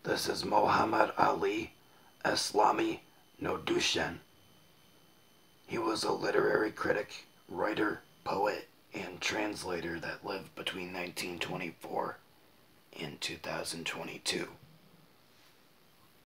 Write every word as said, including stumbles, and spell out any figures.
This is Mohammad-Ali, Eslami, Nodooshan. He was a literary critic, writer, poet, and translator that lived between nineteen twenty-four and two thousand twenty-two.